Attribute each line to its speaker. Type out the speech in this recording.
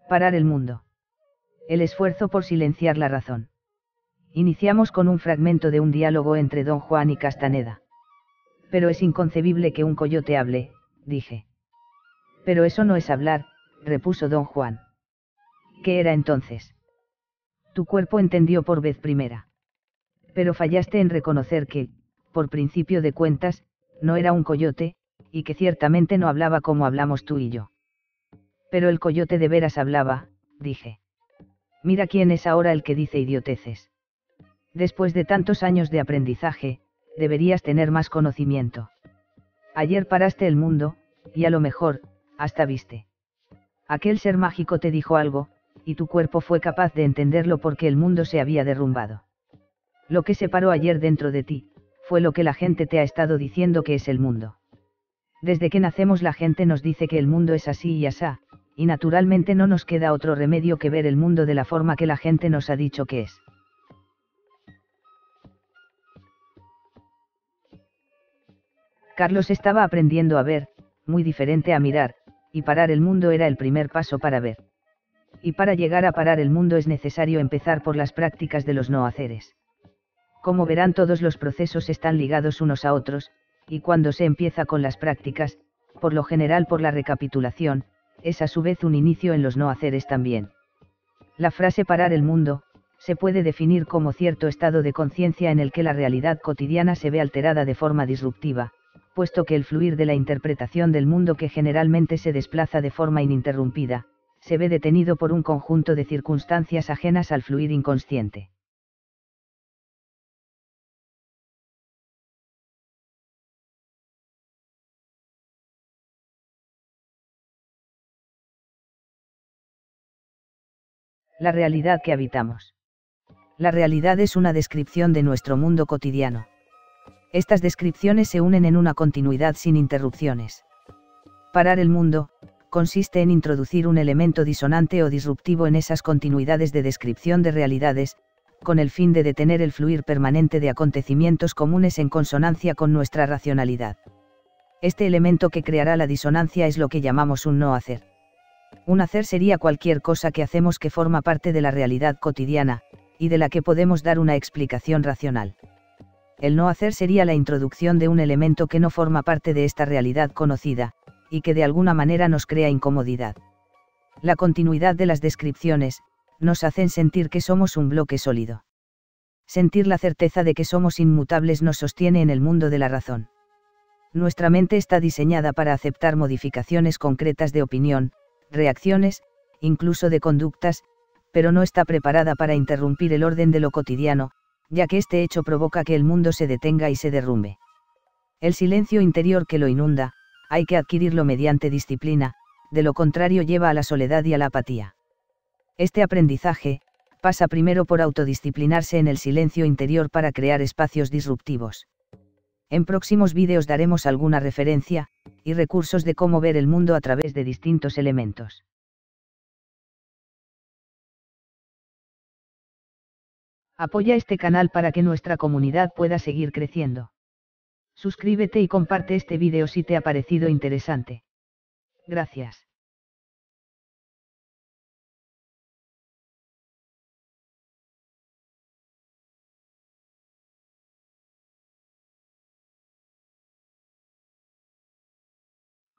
Speaker 1: Parar el mundo. El esfuerzo por silenciar la razón. Iniciamos con un fragmento de un diálogo entre don Juan y Castaneda. Pero es inconcebible que un coyote hable, dije. Pero eso no es hablar, repuso don Juan. ¿Qué era entonces? Tu cuerpo entendió por vez primera. Pero fallaste en reconocer que, por principio de cuentas, no era un coyote, y que ciertamente no hablaba como hablamos tú y yo. Pero el coyote de veras hablaba, dije. Mira quién es ahora el que dice idioteces. Después de tantos años de aprendizaje, deberías tener más conocimiento. Ayer paraste el mundo, y a lo mejor, hasta viste. Aquel ser mágico te dijo algo, y tu cuerpo fue capaz de entenderlo porque el mundo se había derrumbado. Lo que se paró ayer dentro de ti, fue lo que la gente te ha estado diciendo que es el mundo. Desde que nacemos la gente nos dice que el mundo es así y asá, y naturalmente no nos queda otro remedio que ver el mundo de la forma que la gente nos ha dicho que es. Carlos estaba aprendiendo a ver, muy diferente a mirar, y parar el mundo era el primer paso para ver. Y para llegar a parar el mundo es necesario empezar por las prácticas de los no haceres. Como verán, todos los procesos están ligados unos a otros, y cuando se empieza con las prácticas, por lo general por la recapitulación, es a su vez un inicio en los no haceres también. La frase parar el mundo, se puede definir como cierto estado de conciencia en el que la realidad cotidiana se ve alterada de forma disruptiva, puesto que el fluir de la interpretación del mundo que generalmente se desplaza de forma ininterrumpida, se ve detenido por un conjunto de circunstancias ajenas al fluir inconsciente. La realidad que habitamos. La realidad es una descripción de nuestro mundo cotidiano. Estas descripciones se unen en una continuidad sin interrupciones. Parar el mundo, consiste en introducir un elemento disonante o disruptivo en esas continuidades de descripción de realidades, con el fin de detener el fluir permanente de acontecimientos comunes en consonancia con nuestra racionalidad. Este elemento que creará la disonancia es lo que llamamos un no hacer. Un hacer sería cualquier cosa que hacemos que forma parte de la realidad cotidiana, y de la que podemos dar una explicación racional. El no hacer sería la introducción de un elemento que no forma parte de esta realidad conocida, y que de alguna manera nos crea incomodidad. La continuidad de las descripciones, nos hacen sentir que somos un bloque sólido. Sentir la certeza de que somos inmutables nos sostiene en el mundo de la razón. Nuestra mente está diseñada para aceptar modificaciones concretas de opinión, reacciones, incluso de conductas, pero no está preparada para interrumpir el orden de lo cotidiano, ya que este hecho provoca que el mundo se detenga y se derrumbe. El silencio interior que lo inunda, hay que adquirirlo mediante disciplina, de lo contrario lleva a la soledad y a la apatía. Este aprendizaje, pasa primero por autodisciplinarse en el silencio interior para crear espacios disruptivos. En próximos vídeos daremos alguna referencia, y recursos de cómo ver el mundo a través de distintos elementos. Apoya este canal para que nuestra comunidad pueda seguir creciendo. Suscríbete y comparte este vídeo si te ha parecido interesante. Gracias.